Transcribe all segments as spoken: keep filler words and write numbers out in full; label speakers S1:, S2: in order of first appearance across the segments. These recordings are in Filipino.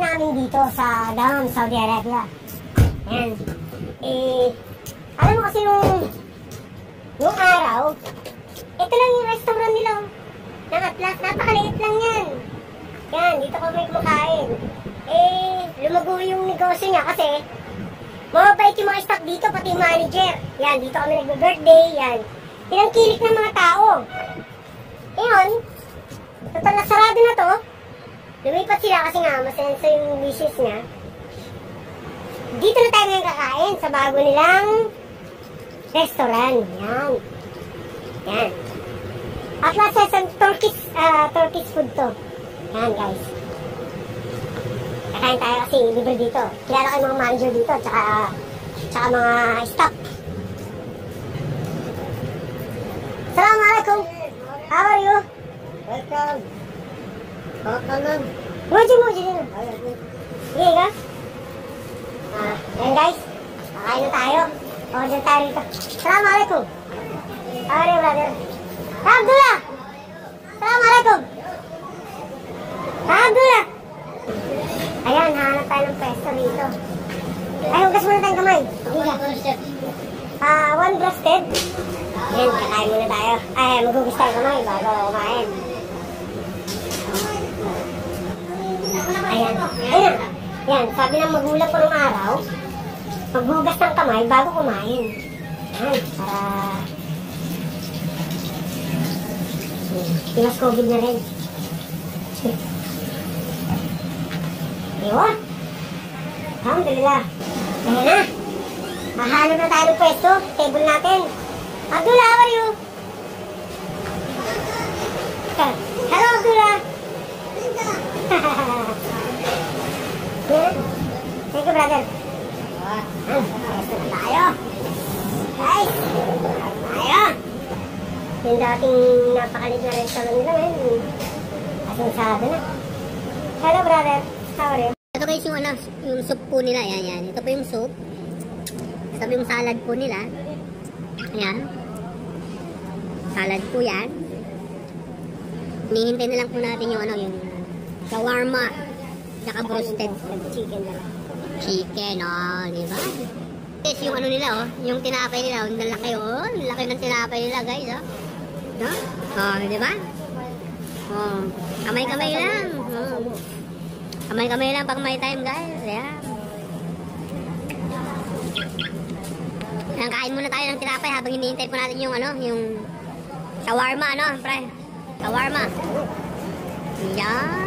S1: namin dito sa Dammam, Saudi Arabia. Ayan. Eh, alam mo kasi nung, nung araw, ito lang yung restaurant nila. Ng Atlas, napakaliit lang yan. Yan, dito kami kumakain. Eh, lumago yung negosyo niya kasi mababait yung mga staff dito, pati yung manager. Yan, dito kami nagbe-birthday, yan. Pinangkilik ng mga tao. Ngayon, total na sarado na to. Lumipat sila kasi nga, masenso yung wishes niya. Dito na tayo ngayon kakain sa bago nilang restaurant. Yan. Yan. Atlas Sesame Turkish, uh, Turkish food to. Yan guys. Kakain tayo kasi libre dito. Kilala ko yung mga manager dito, tsaka, tsaka mga staff. Assalamualaikum. How are you?
S2: Welcome. Welcome.
S1: Muji muji din. Sige ka? Ah, yan guys. Kakain na tayo. Order tayo rito. Assalamualaikum. How are you, brother? Abdullah. Assalamualaikum. Abdullah. Ayan, hahanap tayo ng pwesto rito. Ay, hugas muna tayong kamay. Ah, one breasted. Ayan, kakain muna tayo. Ay, maghugas tayo kamay bago kumain. Ayan, ayan. Ayan, sabi ng magulang ko nung araw, maghugas ng kamay bago kumain. Ayan, para iwas COVID na rin. Yun. Alhamdulillah. Ayan na. Mahanap na tayo ng pwesto. Table natin. Abdullah, how are you? Hello, Abdullah. Thank you, brother. Pwesto na tayo. Guys, tayo. Yung dating napakalit na restaurant nila ngayon. Asinsado na. Hello, brother. How are you?
S2: Ito guys yung ano, yung soup po nila. Ayan, yan. Ito po yung soup. Ito po yung salad po nila. Ayan. Salad po yan. Hinihintay na lang po natin yung ano, yung shawarma. Tsaka roasted
S1: chicken na lang.
S2: chicken, oh, diba? Yes, yung ano nila, oh. Yung tinapay nila, oh. Nalaki, oh. Nalaki ng tinapay nila, guys, oh. No? Oh, diba? Oh, kamay-kamay lang. Oh. Kamay-kamay lang pag may time, guys. Ayan. Ayan, kain muna tayo ng tinapay habang hinihintay po natin yung ano, yung shawarma, ano, pre? Shawarma. Ayan.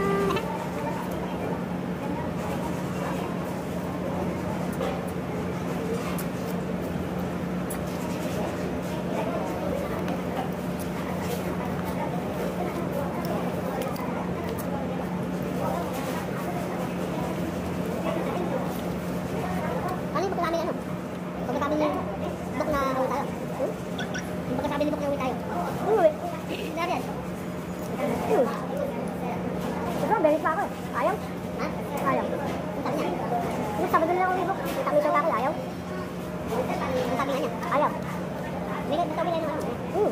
S1: Berit pa ako eh. Ayaw? Ha? Ayaw. Ang sabi niya. Yung Sabado na lang ako ibok. Sabi siya ako, ayaw. Ang sabi nga niya. Ayaw. May nagsabi na yung ano. Hmm.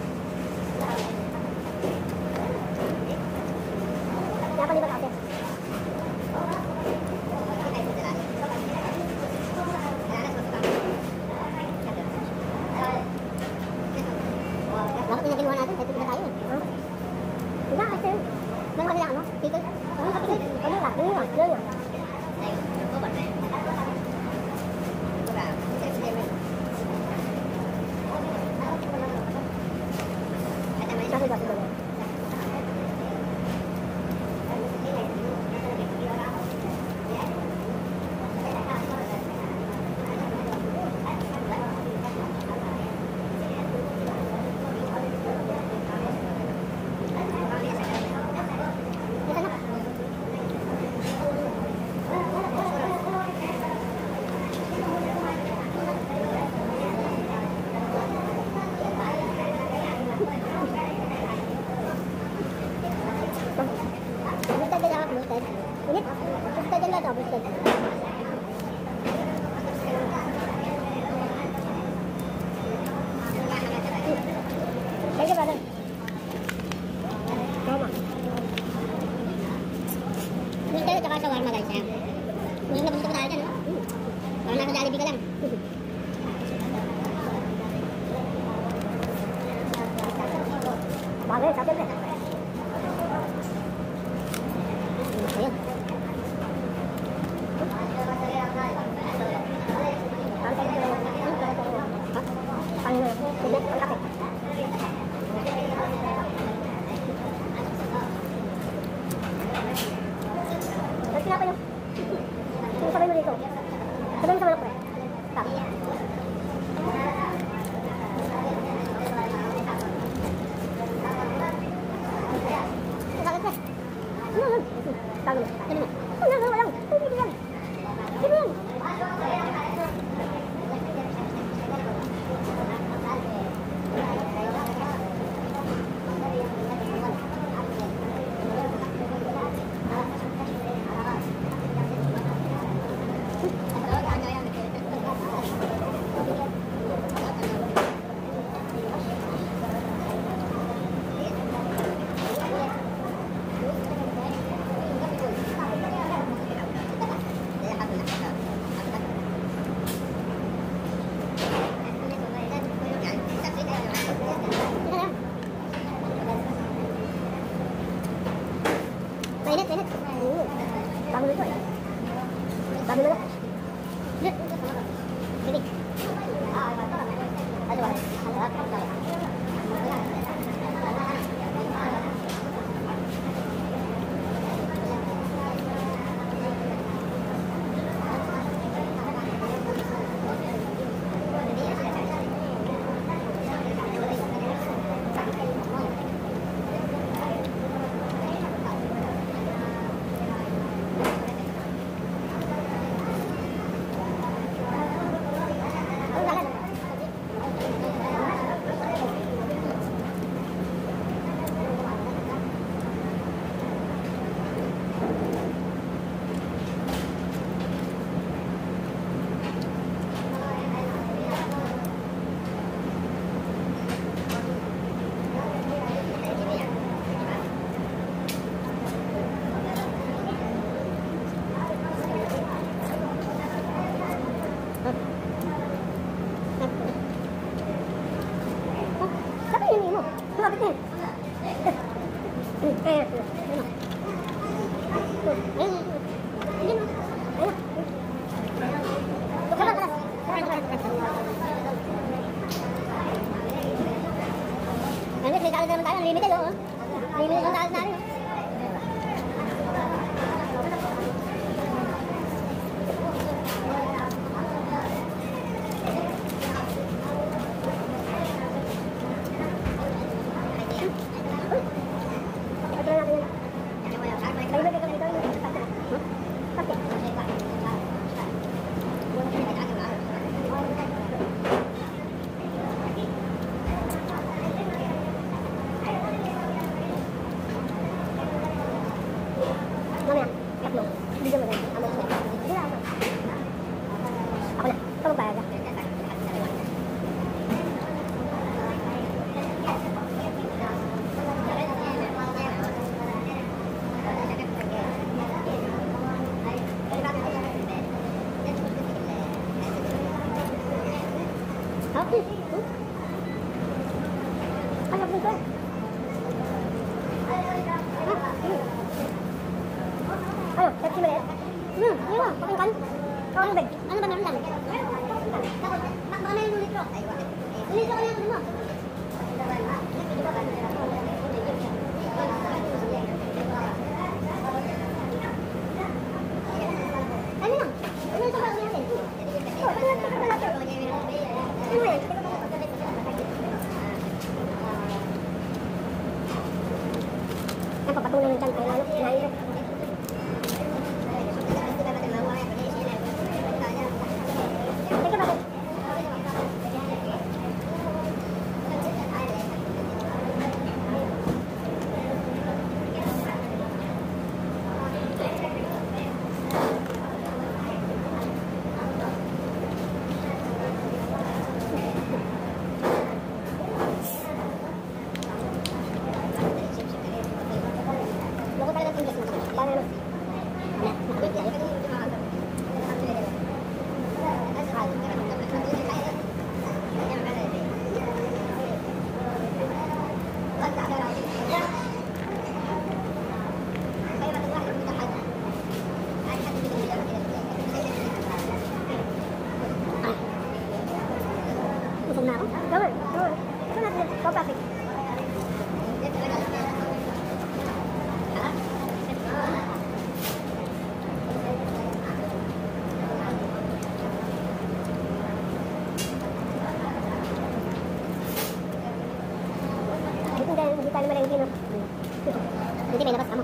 S1: Kaya palibat ako. Bakit yung naginuha natin? Ito na tayo eh. Diba kasi meron kanilang ano? Ticket? Ano sa ticket? Ano lang? Ano lang? Ano lang? Kasi kasi doon. Thank you, brother. Tama. Dito tsaka shawarma guys, yan.
S2: Hindi na gusto ko tayo dyan, no? Parang nasa Jollibee ka lang.
S1: Bagay, sa atin, eh.
S2: Ayun.
S1: Ang bigat, ang kapit. Tapos sila pa yung yung sabay mo dito. Sabay mo sa manok, pre. Stop. Bakit, pre? Ano, ano? Tago mo. Ano mo? Ano, ano, walang. Hindi ko yan. Hindi ko yan. Mainit, mainit. Bago nito eh. Bago na. Sige. Ano ba? Ano ba? Sabi yun mo. Lapit na. Eh, ano? Ayun. Hindi mo. Ayun. Tara, tara. Ano, may kalat naman tayo. Limited, oh. Limited ang kalat natin. Mamaya, tatlo. Bigyan mo lang. Amo ko. Hindi na ako. Ako na. Ito magbayad. Okay. Ay, ako nito eh. Ano, thirty minutes? Hmm, yun mo, pakinggan. Ano ba? Ano ba meron lang? Baka na yung litro. Litro ko na yung mo. Ano lang? Ano yung sobrang natin? Oh, ano yung sobrang natin? Ano yan? Ang papatunan ng dyan ay lalo. Nairap. Teka, bakit? Come on, come on. Come on, go plastic. Hindi, hindi tayo malengke, no? Hindi, may labas ka mo.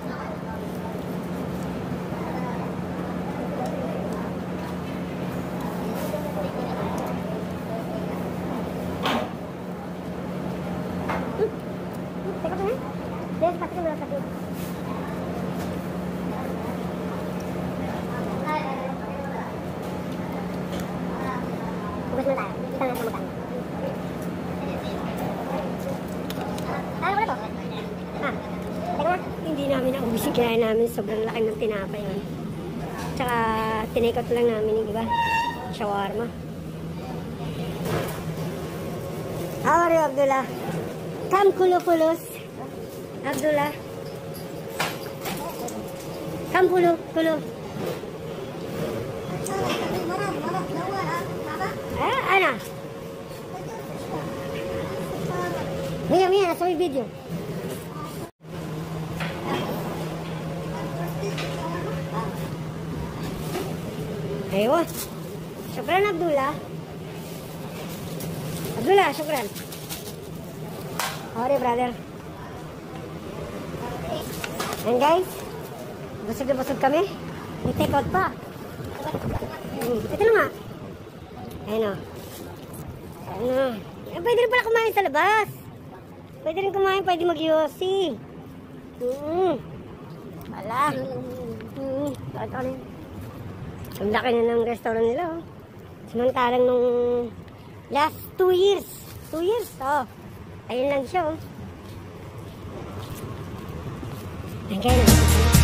S1: Teka pa na. Dahil pati ka malapit. Ubus mo tayo. Kita nga sa mukha. Ah, wala to. Ah, teka na. Hindi namin naubos yung kinain namin. Sobrang laki ng tinapay yun. Tsaka tinekot lang namin yung iba. Shawarma. How are you, Abdullah? Come kulo-kulos. Abdullah. Come kulo-kulo. Ah, ano? Mia, Mia, nasa may video. Ayun. Syukran, Abdullah. Abdullah, syukran. Sorry, brother. And guys, busog na busog kami. May take out pa. Hmm, ito na nga. Ayun o. Ayun o. Eh, pwede rin pala kumain sa labas. Pwede rin kumain, pwede mag-U C. Hmm. Wala. Hmm. Bakit ako rin? Ang laki na ng restaurant nila, oh. Samantalang nung last two years. Two years, oh. Ayun lang siya, oh. Ayun kayo na.